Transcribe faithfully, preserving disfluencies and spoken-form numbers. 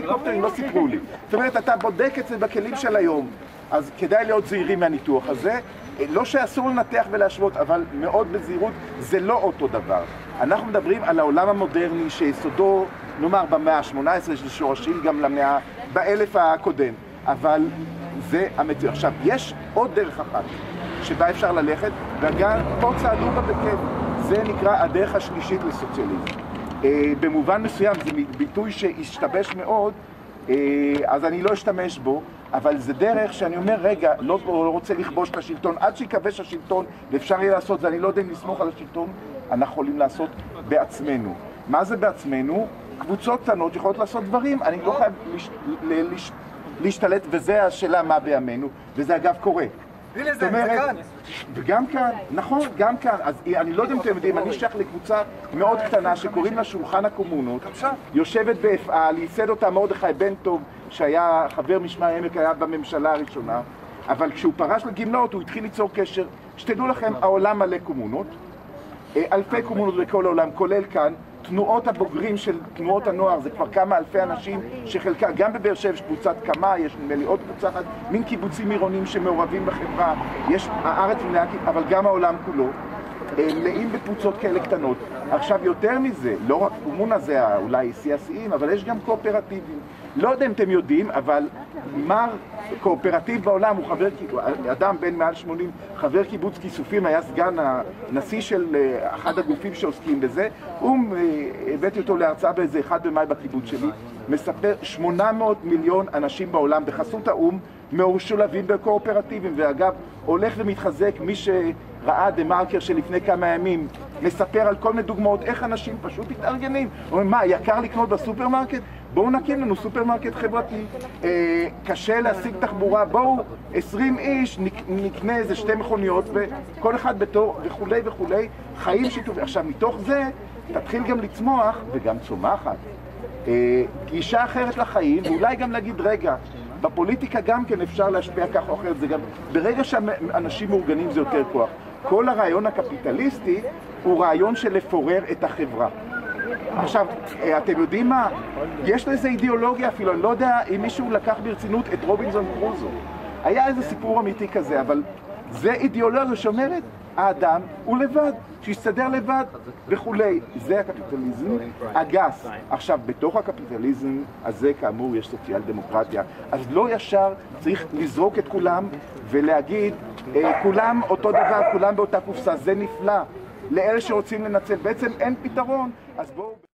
הליקופטרים לא סיפרו לי. זאת אומרת, אתה בודק את זה בכלים של היום, אז כדאי להיות זהירים מהניתוח הזה. לא שאסור לנתח ולהשוות, אבל מאוד בזהירות, זה לא אותו דבר. אנחנו מדברים על העולם המודרני שיסודו, נאמר, במאה ה-שמונה עשרה, יש שורשים גם למאה, באלף הקודם. אבל זה המציאות. עכשיו, יש עוד דרך אחת שבה אפשר ללכת, וגם פה צעדו בה בכיף. זה נקרא הדרך השלישית לסוציאליזם. אה, במובן מסוים זה ביטוי שהשתבש מאוד, אה, אז אני לא אשתמש בו, אבל זה דרך שאני אומר, רגע, לא, לא רוצה לכבוש את השלטון, עד שיכבש השלטון, ואפשר יהיה לעשות זה, אני לא יודע אם לסמוך על השלטון, אנחנו יכולים לעשות בעצמנו. מה זה בעצמנו? קבוצות קטנות יכולות לעשות דברים, אני לא חייב לש, לש, להשתלט, וזה השאלה מה בימינו, וזה אגב קורה. הנה זה, זה כאן. וגם כאן, נכון, גם כאן. אז אני לא יודע אם אתם יודעים, אני שייך לקבוצה מאוד קטנה שקוראים לה שולחן הקומונות. יושבת באפעל, ייסד אותה מרדכי בן טוב, שהיה חבר משמר העמק, היה בממשלה הראשונה. אבל כשהוא פרש לגמלאות, הוא התחיל ליצור קשר. שתדעו לכם, העולם מלא קומונות. אלפי קומונות בכל העולם, כולל כאן. תנועות הבוגרים של תנועות הנוער, זה כבר כמה אלפי אנשים שחלקה, גם בבאר שבע יש קבוצת קמה, יש נדמה לי עוד קבוצה אחת, מין קיבוצים עירוניים שמעורבים בחברה, יש הארץ מלאה, אבל גם העולם כולו, מלאים בקבוצות כאלה קטנות. עכשיו יותר מזה, לא רק קומונה זה אולי שיא השיאים, אבל יש גם קואופרטיבים. לא יודע אם אתם יודעים, אבל מר קואופרטיב בעולם הוא חבר, אדם בן מעל שמונים, חבר קיבוץ כיסופים, היה סגן הנשיא של אחד הגופים שעוסקים בזה. הוא, הבאתי אותו להרצאה באיזה אחד במאי בקיבוץ שלי, מספר שמונה מאות מיליון אנשים בעולם בחסות האום משולבים בקואופרטיבים, ואגב הולך ומתחזק. מי שראה דה מרקר שלפני כמה ימים מספר על כל מיני דוגמאות איך אנשים פשוט מתארגנים, אומרים מה, יקר לקנות בסופרמרקט? בואו נקים לנו סופרמרקט חברתי. אה, קשה להשיג תחבורה, בואו עשרים איש נקנה איזה שתי מכוניות וכל אחד בתור וכולי וכולי, חיים שיתופי. עכשיו מתוך זה תתחיל גם לצמוח וגם צומחת אה, גישה אחרת לחיים, ואולי גם להגיד רגע, בפוליטיקה גם כן אפשר להשפיע כך או אחרת, זה גם ברגע שאנשים מאורגנים זה יותר כוח. כל הרעיון הקפיטליסטי הוא רעיון של לפורר את החברה. עכשיו, אתם יודעים מה? יש לזה אידיאולוגיה אפילו, אני לא יודע אם מישהו לקח ברצינות את רובינזון קרוזו. היה איזה סיפור אמיתי כזה, אבל זה אידיאולוגיה שאומרת, האדם הוא לבד, שיסתדר לבד וכולי. זה הקפיטליזם הגס. עכשיו, בתוך הקפיטליזם הזה כאמור יש סוציאל דמוקרטיה, אז לא ישר צריך לזרוק את כולם ולהגיד, כולם אותו דבר, כולם באותה קופסה, זה נפלא. לאלה שרוצים לנצל, בעצם אין פתרון, אז בואו...